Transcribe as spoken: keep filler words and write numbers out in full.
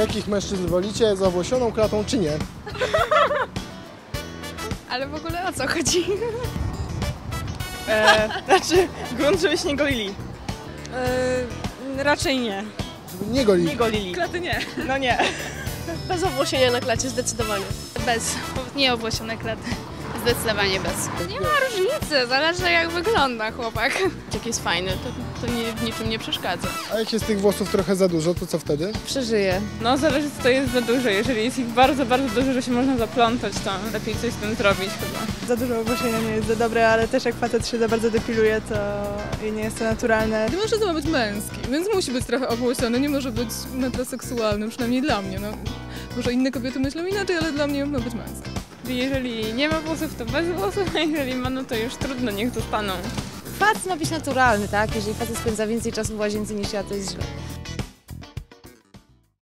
jakich mężczyzn wolicie? Z owłosioną klatą czy nie? Ale w ogóle o co chodzi? E, znaczy, grunt, żeby się nie golili. E, raczej nie. Żeby nie golili. Nie golili. Klaty nie. No nie. Bez owłosienia na klacie, zdecydowanie. Bez. Nieowłosione klaty. Zdecydowanie bez. Nie ma różnicy, zależy jak wygląda chłopak. Jak jest fajny, to, to nie, w niczym nie przeszkadza. A jak jest tych włosów trochę za dużo, to co wtedy? Przeżyję. No zależy, co to jest za dużo. Jeżeli jest ich bardzo, bardzo dużo, że się można zaplątać, to lepiej coś z tym zrobić chyba. Za dużo ogłoszenia nie jest za dobre, ale też jak facet się za bardzo depiluje, to i nie jest to naturalne. Mężczyzna ma być męski, więc musi być trochę owłosiony, nie może być metroseksualny, przynajmniej dla mnie. No. Może inne kobiety myślą inaczej, ale dla mnie ma być męski. Jeżeli nie ma włosów, to bez włosów, a jeżeli ma, no to już trudno, niech zostaną. Facet ma być naturalny, tak? Jeżeli facet spędza więcej czasu w łazience niż ja, to jest źle.